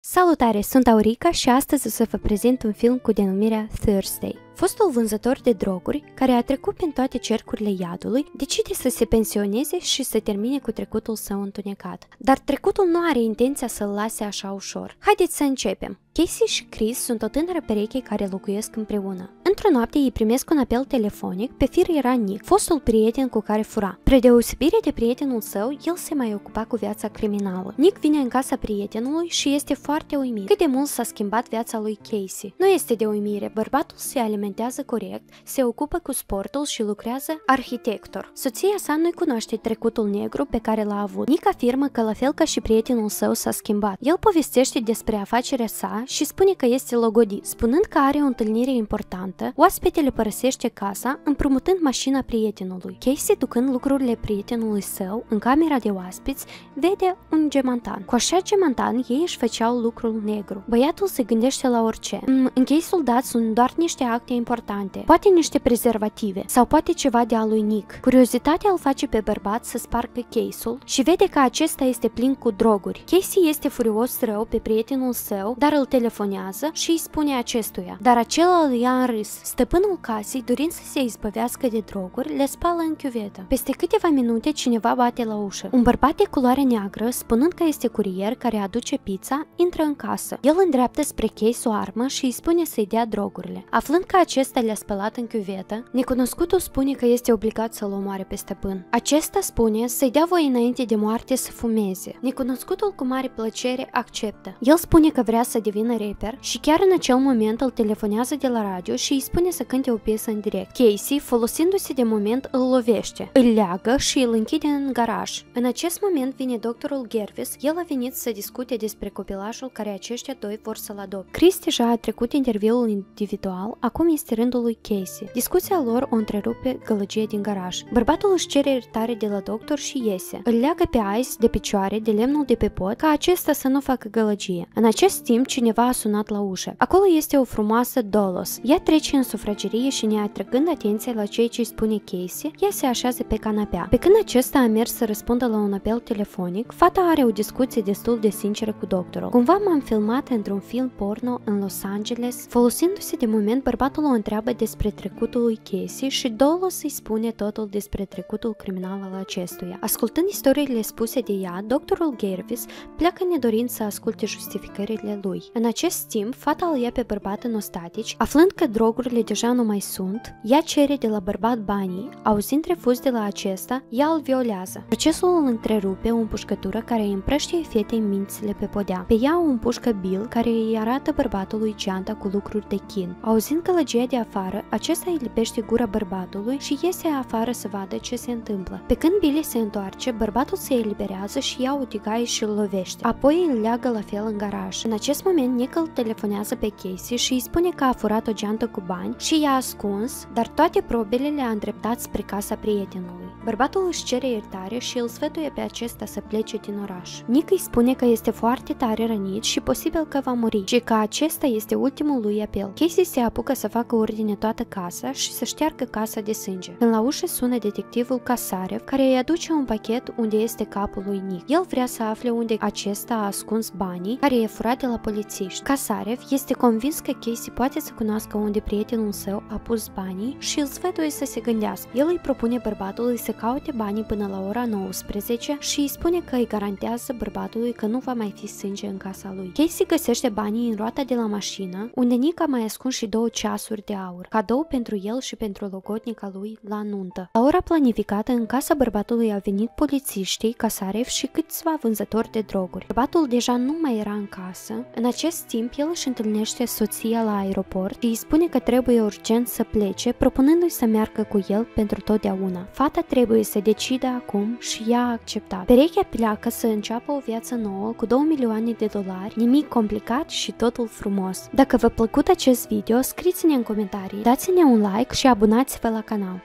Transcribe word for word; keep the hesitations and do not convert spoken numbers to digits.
Salutare, sunt Aurica și astăzi o să vă prezint un film cu denumirea Thursday. Fostul vânzător de droguri, care a trecut prin toate cercurile iadului, decide să se pensioneze și să termine cu trecutul său întunecat. Dar trecutul nu are intenția să-l lase așa ușor. Haideți să începem! Casey și Chris sunt o tânără pereche care locuiesc împreună. Într-o noapte ei primesc un apel telefonic, pe fir era Nick, fostul prieten cu care fura. Spre deosebire de prietenul său, el se mai ocupa cu viața criminală. Nick vine în casa prietenului și este foarte uimit cât de mult s-a schimbat viața lui Casey. Nu este de uimire, bărbatul se alimentează corect, se ocupă cu sportul și lucrează arhitector. Soția sa nu-i cunoaște trecutul negru pe care l-a avut. Nick afirmă că la fel ca și prietenul său s-a schimbat. El povestește despre afacerea sa și spune că este logodit. Spunând că are o întâlnire importantă, oaspetele părăsește casa, împrumutând mașina prietenului. Casey, ducând lucrurile prietenului său în camera de oaspeți, vede un gemantan. Cu așa gemantan, ei își făceau lucrul negru. Băiatul se gândește la orice. Mm, în case-ul dat sunt doar niște acte importante, poate niște prezervative, sau poate ceva de a lui Nick. Curiozitatea îl face pe bărbat să spargă case-ul și vede că acesta este plin cu droguri. Casey este furios rău pe prietenul său, dar îl telefonează și îi spune acestuia. Dar acela îl ia în râs. Stăpânul casei, dorind să se izbăvească de droguri, le spală în chiuvetă. Peste câteva minute, cineva bate la ușă. Un bărbat de culoare neagră, spunând că este curier care aduce pizza, intră în casă. El îndreaptă spre Case o armă și îi spune să-i dea drogurile. Aflând că acesta le-a spălat în chiuvetă, necunoscutul spune că este obligat să-l omoare pe stăpân. Acesta spune să-i dea voie înainte de moarte să fumeze. Necunoscutul cu mare plăcere acceptă. El spune că vrea să devină rapper și chiar în acel moment îl telefonează de la radio și îi spune să cânte o piesă în direct. Casey, folosindu-se de moment, îl lovește, îl leagă și îl închide în garaj. În acest moment vine doctorul Gervis. El a venit să discute despre copilașul care aceștia doi vor să-l adopte. Chris deja a trecut interviul individual, acum este rândul lui Casey. Discuția lor o întrerupe gălăgie din garaj. Bărbatul își cere iertare de la doctor și iese. Îl leagă pe Ice de picioare de lemnul de pe pod ca acesta să nu facă gălăgie. În acest timp, cineva a sunat la ușă. Acolo este o frumoasă Dolos. Ea trece în sufragerie și, neatrăgând atenția la ceea ce îi spune Casey, ea se așează pe canapea. Pe când acesta a mers să răspundă la un apel telefonic, fata are o discuție destul de sinceră cu doctorul. Cumva m-am filmat într-un film porno în Los Angeles. Folosindu-se de moment, bărbatul o întreabă despre trecutul lui Casey și Dolos îi spune totul despre trecutul criminal al acestuia. Ascultând istoriile spuse de ea, doctorul Gervis pleacă nedorind să asculte justificările lui. În acest timp, fata îl ia pe bărbat în ostatici, aflând că drogurile deja nu mai sunt, ea cere de la bărbat banii, auzind refuz de la acesta, ea îl violează. Procesul îl întrerupe o împușcătură care îi împrăștie fetei mințile pe podea. Pe ea o împușcă Bill, care îi arată bărbatului geanta cu lucruri de chin. Auzind gălăgia de afară, acesta îi lipește gura bărbatului și iese afară să vadă ce se întâmplă. Pe când Billy se întoarce, bărbatul se eliberează și ia o tigaie și îl lovește. Apoi îl leagă la fel în garaj. În acest moment, Nick îl telefonează pe Casey și îi spune că a furat o geantă cu bani și i-a ascuns, dar toate probele le-a îndreptat spre casa prietenului. Bărbatul își cere iertare și îl sfătuie pe acesta să plece din oraș. Nick îi spune că este foarte tare rănit și posibil că va muri și că acesta este ultimul lui apel. Casey se apucă să facă ordine toată casa și să șteargă casa de sânge. Când la ușă sună detectivul Kasarev, care îi aduce un pachet unde este capul lui Nick. El vrea să afle unde acesta a ascuns banii care i-a furat de la polițiști. Kasarev este convins că Casey poate să cunoască unde prietenul său a pus banii și îl sfătuie să se gândească. El îi propune bărbatului să caute banii până la ora nouăsprezece și îi spune că îi garantează bărbatului că nu va mai fi sânge în casa lui. Casey găsește banii în roata de la mașină, unde Nick a mai ascuns și două ceasuri de aur, cadou pentru el și pentru logodnica lui la nuntă. La ora planificată, în casa bărbatului au venit polițiștii, Kasarev și câțiva vânzători de droguri. Bărbatul deja nu mai era în casă. În acest timp, el își întâlnește soția la aeroport și îi spune că trebuie urgent să plece, propunându-i să meargă cu el pentru totdeauna. Fata trebuie să decidă acum și ea a acceptat. Perechea pleacă să înceapă o viață nouă cu două milioane de dolari, nimic complicat și totul frumos. Dacă v-a plăcut acest video, scrieți-ne în comentarii, dați-ne un like și abonați-vă la canal.